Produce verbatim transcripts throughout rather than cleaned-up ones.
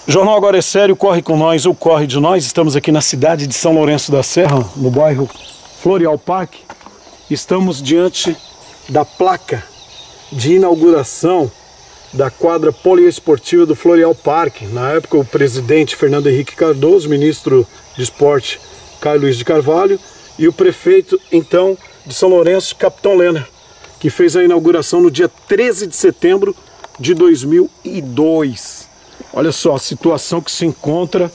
Jornal Agora é Sério, corre com nós ou corre de nós. Estamos aqui na cidade de São Lourenço da Serra, no bairro Floreal Park. Estamos diante da placa de inauguração da quadra poliesportiva do Floreal Park. Na época, o presidente Fernando Henrique Cardoso, o ministro de Esporte Caio Luiz de Carvalho e o prefeito, então, de São Lourenço, Capitão Lehner, que fez a inauguração no dia treze de setembro de dois mil e dois. Olha só a situação que se encontra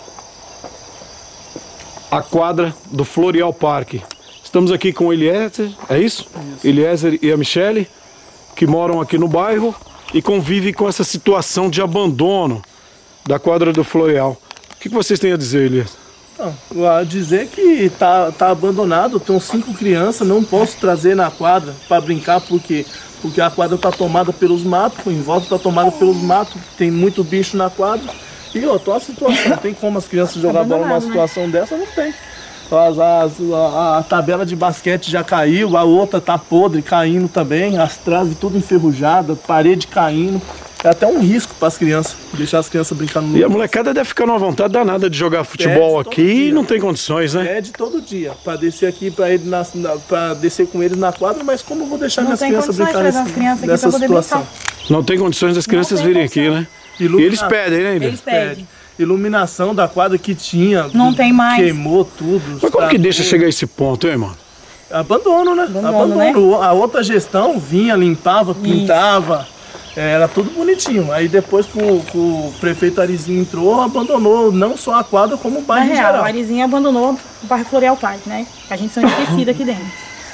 a quadra do Floreal Park. Estamos aqui com o Eliezer, é isso? isso? Eliezer e a Michele, que moram aqui no bairro e convivem com essa situação de abandono da quadra do Floreal. O que vocês têm a dizer, Eliezer? Não, a dizer que tá, tá abandonado, tem cinco crianças, não posso trazer na quadra para brincar, porque porque a quadra está tomada pelos matos, em volta está tomada pelos matos, tem muito bicho na quadra. E ó, tô a situação, não tem como as crianças jogar bola numa situação, né? dessa, não tem. As, as, a, a tabela de basquete já caiu, a outra tá podre, caindo também, as traves tudo enferrujadas, parede caindo. É até um risco para as crianças, deixar as crianças brincando no... E a molecada deve ficar numa vontade danada de jogar futebol aqui e não tem condições, né? É de todo dia, para descer aqui, para ele na, para descer com eles na quadra, mas como eu vou deixar minhas crianças brincar nesse, nessa situação? Não tem condições das crianças virem aqui, né? Ilumina... E eles pedem, né, Ilha? Eles pedem. Iluminação da quadra que tinha, não tem mais. Queimou tudo. Mas como que deixa chegar a esse ponto, hein, mano? Abandono, né? Abandono, Abandono. né? A outra gestão vinha, limpava, pintava. Era tudo bonitinho. Aí depois que o, que o prefeito Arizinho entrou, abandonou não só a quadra, como o bairro em geral. O Arizinho abandonou o bairro Floreal Park, né? A gente são esquecidos aqui dentro.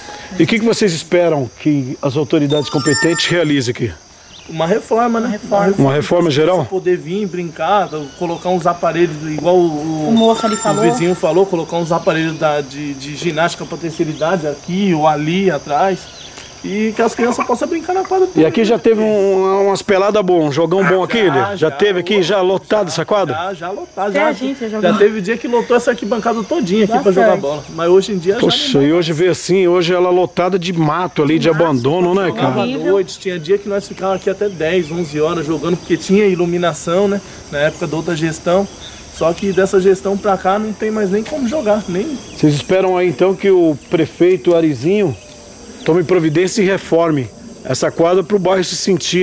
E o que, que vocês esperam que as autoridades competentes realizem aqui? Uma reforma, né? Uma reforma, Uma reforma, Uma reforma geral? Poder vir brincar, colocar uns aparelhos, igual o, o moço ali falou. O vizinho falou, colocar uns aparelhos da, de, de ginástica para terceira idade aqui ou ali atrás. E que as crianças possam brincar na quadra. E aqui já teve um, umas peladas boas, um jogão bom aqui, Ilha? Já, já teve aqui, já lotado essa quadra? Já, já lotado. Já, gente, já, já teve dia que lotou essa arquibancada todinha aqui para jogar bola. Mas hoje em dia Poxa, já e hoje vê assim, hoje ela lotada de mato ali, de, de abandono, né, cara? À noite, tinha dia que nós ficávamos aqui até dez, onze horas jogando, porque tinha iluminação, né? Na época da outra gestão. Só que dessa gestão pra cá não tem mais nem como jogar, nem... Vocês esperam aí então que o prefeito Arizinho tome providência e reforme essa quadra para o bairro se sentir,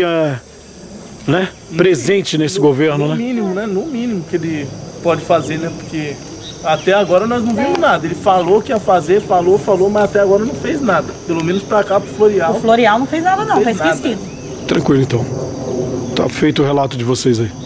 né, presente nesse no, governo, no né? No mínimo, né? No mínimo que ele pode fazer, né? Porque até agora nós não vimos nada. Ele falou que ia fazer, falou, falou, mas até agora não fez nada. Pelo menos para cá, pro Floreal. O Floreal não fez nada não, não tá fez esquecido. Nada. Tranquilo então. Tá feito o relato de vocês aí.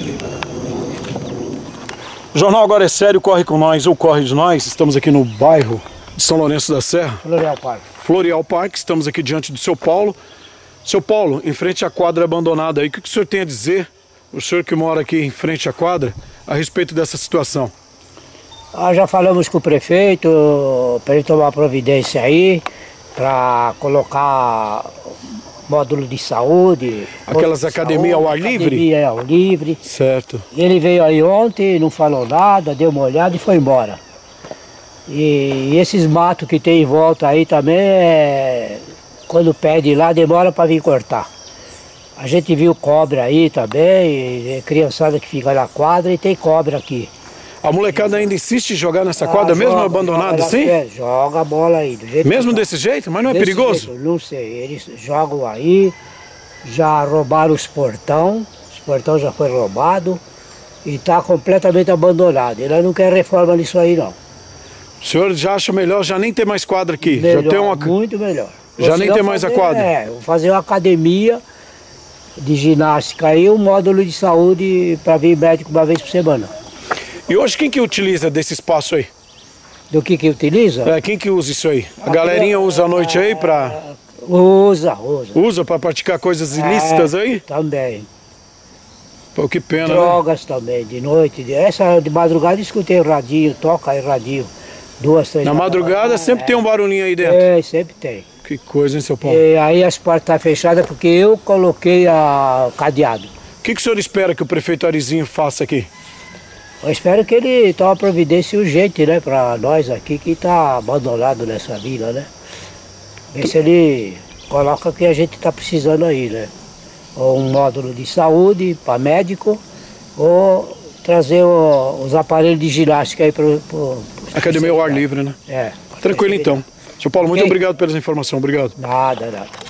O Jornal Agora é Sério, corre com nós ou corre de nós. Estamos aqui no bairro de São Lourenço da Serra. Floreal Park. Floreal Park, estamos aqui diante do seu Paulo. Seu Paulo, em frente à quadra abandonada aí, o que o senhor tem a dizer, o senhor que mora aqui em frente à quadra, a respeito dessa situação? Ah, já falamos com o prefeito, para ele tomar providência aí, para colocar módulo de saúde. Aquelas academias ao ar livre? Academia ao livre. Certo. Ele veio aí ontem, não falou nada, deu uma olhada e foi embora. E esses matos que tem em volta aí também, é, quando pede lá, demora para vir cortar. A gente viu cobra aí também, criançada que fica na quadra e tem cobra aqui. A molecada ainda insiste em jogar nessa quadra, ah, mesmo joga, abandonada joga, assim? É, joga a bola aí. Do jeito mesmo que desse tá. jeito? Mas não é desse perigoso? Jeito, não sei, eles jogam aí, já roubaram os portão, os portão já foi roubado e está completamente abandonado. Ele não quer reforma nisso aí não. O senhor já acha melhor já nem ter mais quadra aqui? Melhor, já tem uma... muito melhor. Já Você nem tem mais fazer, a quadra? É, vou fazer uma academia de ginástica aí, um módulo de saúde para vir médico uma vez por semana. E hoje quem que utiliza desse espaço aí? Do que que utiliza? É, quem que usa isso aí? A galerinha usa à noite aí para... Usa, usa. Usa para praticar coisas ilícitas é, aí? Também. Pô, que pena, Drogas né? também, de noite. Essa de madrugada escutei o radinho, toca aí radinho. Duas, três Na madrugada manhã, sempre é. tem um barulhinho aí dentro? É, sempre tem. Que coisa, hein, seu Paulo? E aí as portas estão fechadas porque eu coloquei a cadeado. O que, que o senhor espera que o prefeito Arizinho faça aqui? Eu espero que ele tome providência urgente, né, para nós aqui que está abandonado nessa vila, né? Ver se ele coloca o que a gente está precisando aí, né? Um módulo de saúde para médico ou trazer o, os aparelhos de ginástica aí para o... Academia ao ar livre, né? É. Tranquilo então. Seu Paulo, muito Ok. obrigado pelas informações. Obrigado. Nada, nada.